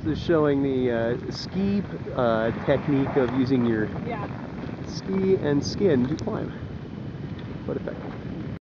This is showing the ski technique of using your ski and skin to climb. Quite effective.